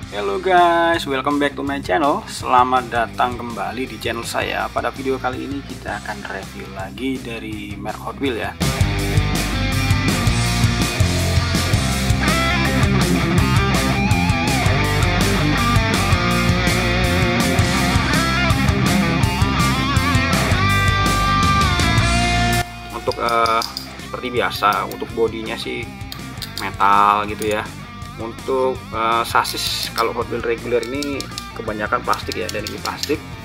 Hello guys, welcome back to my channel. Selamat datang kembali di channel saya. Pada video kali ini kita akan review lagi dari merek Hot Wheels ya. Untuk seperti biasa, untuk bodinya sih metal gitu ya. Untuk sasis kalau Hot Wheels reguler ini kebanyakan plastik ya, dan ini plastik.